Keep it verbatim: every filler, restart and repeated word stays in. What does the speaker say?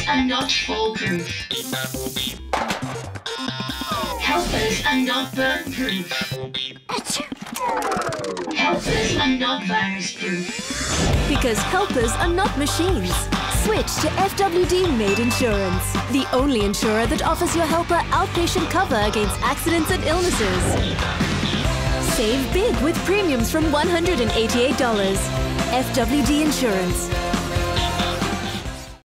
are not foolproof. Helpers are not burn-proof. Helpers are not virus-proof. Because helpers are not machines. Switch to F W D Maid Insurance, the only insurer that offers your helper outpatient cover against accidents and illnesses. Save big with premiums from one hundred eighty-eight dollars. F W D Insurance.